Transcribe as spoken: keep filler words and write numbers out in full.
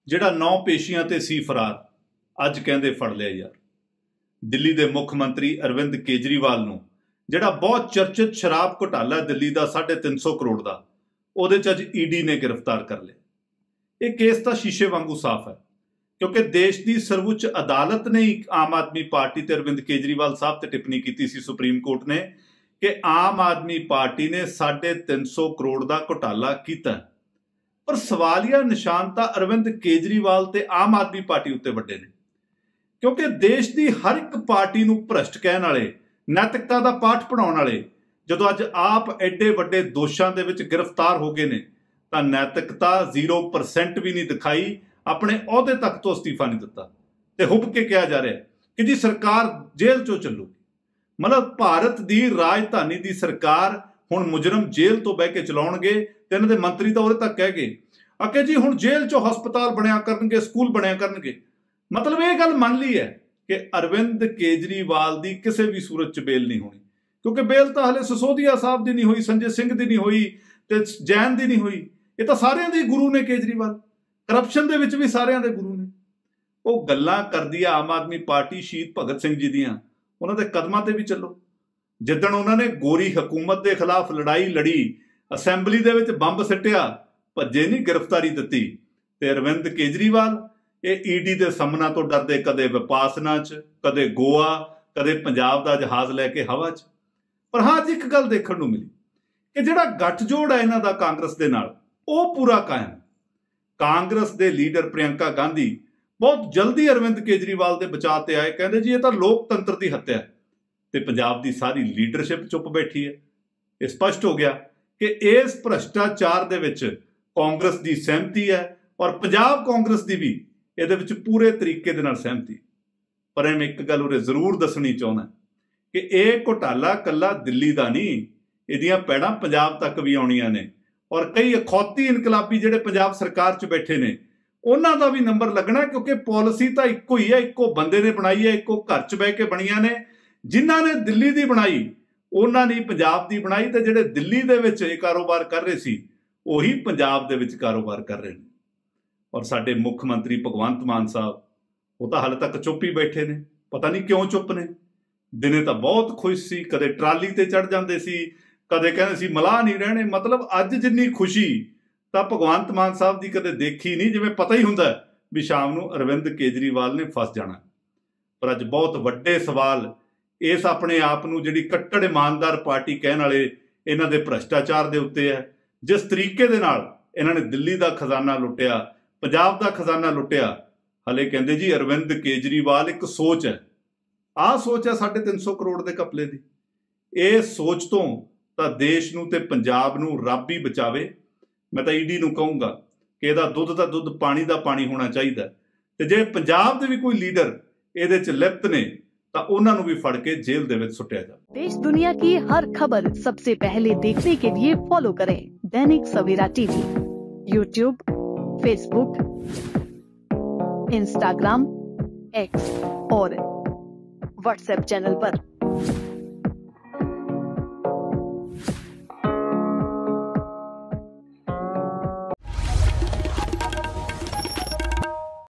ਜਿਹੜਾ नौ पेशियां ते सी फरार ਅੱਜ ਕਹਿੰਦੇ ਫੜ ਲਿਆ ਯਾਰ। ਦਿੱਲੀ ਦੇ ਮੁੱਖ ਮੰਤਰੀ ਅਰਵਿੰਦ ਕੇਜਰੀਵਾਲ ਨੂੰ ਜਿਹੜਾ ਬਹੁਤ ਚਰਚਿਤ ਸ਼ਰਾਬ ਘੁਟਾਲਾ ਦਿੱਲੀ ਦਾ ਸਾਢੇ ਤਿੰਨ ਸੌ ਕਰੋੜ ਦਾ, ਉਹਦੇ 'ਚ ਅੱਜ ਈਡੀ ਨੇ ਗ੍ਰਿਫਤਾਰ ਕਰ ਲਿਆ। ਇਹ ਕੇਸ ਤਾਂ ਸ਼ੀਸ਼ੇ ਵਾਂਗੂ ਸਾਫ਼ ਹੈ ਕਿਉਂਕਿ ਦੇਸ਼ ਦੀ ਸਰਵਉੱਚ ਅਦਾਲਤ ਨੇ ਇੱਕ ਆਮ ਆਦਮੀ ਪਾਰਟੀ ਤੇ ਅਰਵਿੰਦ ਕੇਜਰੀਵਾਲ ਸਾਹਿਬ ਤੇ ਟਿੱਪਣੀ ਕੀਤੀ ਸੀ ਸੁਪਰੀਮ ਕੋਰਟ ਨੇ ਕਿ ਆਮ ਆਦਮੀ ਪਾਰਟੀ ਨੇ ਸਾਢੇ ਤਿੰਨ ਸੌ ਕਰੋੜ ਦਾ ਘੁਟਾਲਾ ਕੀਤਾ। पर सवालिया निशान तो अरविंद केजरीवाल ते आम आदमी पार्टी उत्ते वड्डे ने क्योंकि देश की हर एक पार्टी नूं भ्रष्ट कहण वाले, नैतिकता का पाठ पढ़ाउण वाले जदों अज आप एडे वड्डे दोषां दे विच गिरफ्तार हो गए ने तां नैतिकता जीरो परसेंट भी नहीं दिखाई, अपने अहुदे तक तो अस्तीफा नहीं दिता ते हुब के कहा जा रहा है कि जी सरकार जेल चों चलूगी। मतलब भारत की राजधानी की सरकार हुण मुजरम जेल तो बह के चलाउणगे ते इन्हां दे मंत्री तो उहदे तक कह गए आके जी हुण जेल चो हस्पताल बनिया करनगे, स्कूल बनिया करनगे। मतलब ये गल मान ली है कि अरविंद केजरीवाल की किसी भी सूरत च बेल नहीं होनी क्योंकि बेल तो हले सिसोदिया साहब की नहीं हुई, संजय सिंह की नहीं हुई ते जैन की नहीं हुई। ये तो सारियां दे गुरु ने केजरीवाल, करप्शन दे विच भी सारियां दे गुरु ने। वो गल्लां करदी आ आम आदमी पार्टी शहीद भगत सिंह जी दियां, उन्हां दे कदमां ते भी चलो। जिद्दण उन्होंने गोरी हुकूमत के खिलाफ लड़ाई लड़ी, असैंबली दे विच बंब सिटिया, भज्जे नहीं गिरफ्तारी दिती ते अरविंद केजरीवाल ये ईडी के समना तो डरदे कदे विपासना च, कदे गोआ, कदे पंजाब का जहाज लैके हवा च। पर हाँ अज एक गल देखण नूं मिली कि जिहड़ा गठजोड़ है इन्हां दा कांग्रेस दे नाल वो पूरा कायम। कांग्रेस दे लीडर प्रियंका गांधी बहुत जल्दी अरविंद केजरीवाल के बचाव ते आए, कहंदे जी ये तो लोकतंत्र की हत्या है ते पंजाब की सारी लीडरशिप चुप बैठी है। ये स्पष्ट हो गया कि इस भ्रष्टाचार दे विच कांग्रेस की सहमति है और पंजाब कांग्रेस की भी ये पूरे तरीके दे नाल सहमति। पर मैं एक गल उरे जरूर दसनी चाहुंदा कि यह घोटाला कल्ला दिल्ली का नहीं, इहदियां पैड़ां पंजाब तक भी आउणियां ने और कई अखौती इनकलाबी जिहड़े पंजाब सरकार च बैठे ने उन्हां दा भी नंबर लगना क्योंकि पॉलिसी तो इक्को ही है, इक्को बंदे ने बनाई है, इक्को घर च बह के बणियां ने। जिन्हां ने दिल्ली की बनाई उन्हां ने पंजाब की बनाई ते जिहड़े दिल्ली दे विच इह कारोबार कर रहे सी उही पंजाब दे विच कारोबार कर रहे हैं। और साडे मुख मंत्री भगवंत मान साहब वो तो हाले तक चुप ही बैठे ने, पता नहीं क्यों चुप ने। दिने तो बहुत खुश सी, कदे ट्राली ते चढ़ जाते सी, कदे कहते सी मलाह नहीं रहने। मतलब अज जिन्नी खुशी तो भगवंत मान साहब की कदे देखी नहीं, जिवें पता ही हुंदा भी शाम नूं अरविंद केजरीवाल ने फस जाना। पर अज बहुत वड्डे सवाल इस अपने आप नूं जिहड़ी कट्टड़ ईमानदार पार्टी कहण वाले इन्हां दे भ्रष्टाचार दे उत्ते है। जिस तरीके दे नाल इन्हां ने दिल्ली का खजाना लुटिया, पंजाब का खजाना लुटिया, हले कहंदे जी अरविंद केजरीवाल एक सोच है। आ सोच है साढ़े तीन सौ करोड़ के घपले की। ये सोच तो तां देश नूं ते पंजाब नूं रब ही बचावे। मैं तो ईडी नूं कहूँगा कि इहदा दुੱਧ दा दुੱਧ पानी दा पानी होना चाहिए ते जे पंजाब दे भी कोई लीडर इहदे च लिप्त ने तां उन्हां नूं भी फड़ के जेल दे विच सुट्टिया जाए। देश दुनिया की हर खबर सबसे पहले देखने के लिए फॉलो करें Dainik Savera TV, YouTube, Facebook, Instagram, X और व्हाट्सएप चैनल पर।